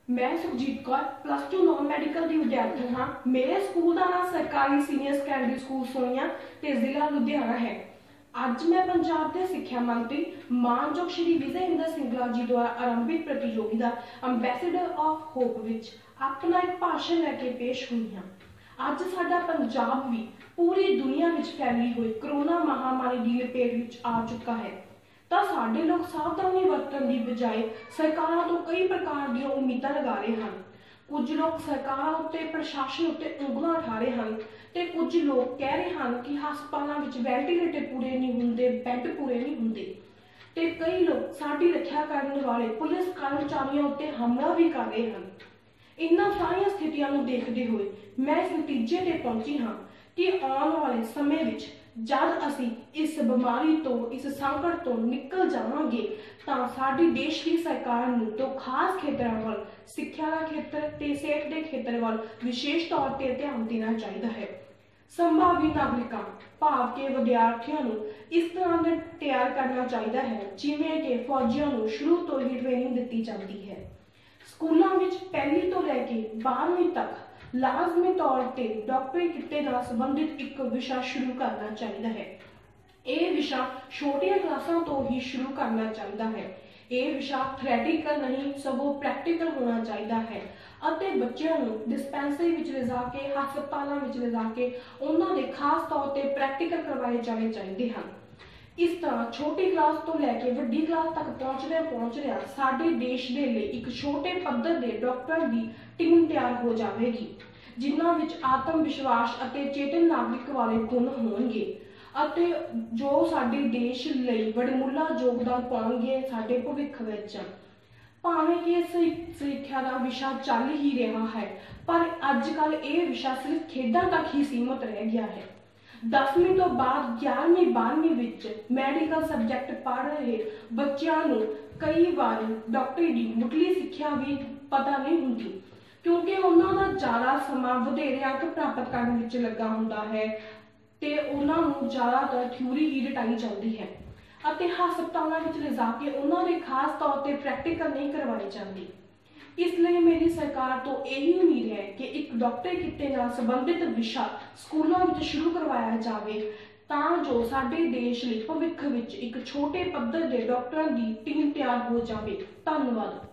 मैं Sukhjeet Kaur +2 non medical की विद्यार्थी हाँ। मेरे स्कूल का नाम सरकारी सीनियर सैकेंडरी स्कूल सोनिया ते जिला लुधियाना है। अज मैं पंजाब के सिक्ख्या मंत्री मानयोग श्री विजय इंद्र सिंगला जी द्वारा आरंभित प्रतियोगिता अंबैसडर ऑफ होप विच अपना एक भाषण लैके पेश हुई हाँ। अज साडा पंजाब भी पूरी दुनिया विच फैली हुई कोरोना महामारी की लपेट विच आ चुका है। तो साडे लोग सावधानी बरतन की बजाय सरकारों तो कई प्रकार दी उम्मीदां लगा रहे हैं। कुछ लोग सरकारों उत्ते प्रशासन उत्ते उंगलां उठा रहे हैं ते कुछ लोग कह रहे हैं कि हस्पतालों विच वेंटीलेटर पूरे नहीं हुंदे, बैड पूरे नहीं हुंदे ते कई लोग साडी रक्षा करने वाले पुलिस कर्मचारियों उत्ते हमला भी कर रहे हैं। इन्हां सारियां स्थितियां नूं देखदे होए मैं इस नतीजे ते पहुंची हाँ कि आने वाले समय विच जब असी इस बीमारी तो इस संकट तो निकल जावांगे तां साडी देश की सरकार नूं तो खास खेतरां वल सिक्ख्या दा खेतर ते सेहत दे खेतर वल विशेष तौर ते ध्यान देना चाहिदा है। संभावी नागरिकां भाव के विद्यार्थियों नूं इस तरह दे तैयार करना चाहिदा है जिवें कि फौजियों नूं शुरू तो ही ट्रेनिंग दित्ती जाती है। स्कूलों विच पहली तो लैके 12वीं तक लाजमी तौर पर डॉक्टरी किते नाल संबंधित एक विषय शुरू करना चाहिए है। यह विषय छोटिया क्लासां तो ही शुरू करना चाहिए है। यह विषय थ्रैटिकल नहीं सगों प्रैक्टिकल होना चाहिए है अते बच्चों को डिस्पेंसरी विच ले जाके हस्पतालों विच ले जाके उन्होंने खास तौर पर प्रैक्टिकल करवाए जाने चाहिए हैं। इस तरह छोटी क्लास तो लैके वड्डी क्लास तक पहुंच रहा साडे देश दे लई एक छोटे पद्धर दे डॉक्टर की टीम तैयार हो जाएगी जिन्हां विच आत्म विश्वास अते चेतन नागरिक वाले गुण होणगे अते जो साडे देश लई वडमुला योगदान पाउणगे साडे भविख विच। भावें कि सिक्ख्या का विषय चल ही रहा है पर अजकल यह विषय सिर्फ खेडां तक ही सीमित रह गया है। 10वीं तो बाद 11वीं 12वीं विच मैडिकल सब्जैक्ट पढ़ रहे बच्चों को कई बार डॉक्टरी की मुढ़ली सिक्ख्या भी पता नहीं होंगी क्योंकि उन्होंने ज़्यादा समा वधेरे अंक प्राप्त करने विच लगा हुंदा है ते उन्होंने ज़्यादातर थ्योरी ही रटाई जाती है अते हस्पतालों विच ले जाके उन्होंने खास तौर पर प्रैक्टिकल नहीं करवाई जाती। इसलिए मेरी सरकार तो यही उम्मीद है कि एक डॉक्टर किते नाल संबंधित विषय स्कूलों में शुरू करवाया जाए तां जो साडे देश लई भविख विच एक छोटे पद्धर दे डॉक्टरां की टीम तैयार हो जाए। धन्यवाद।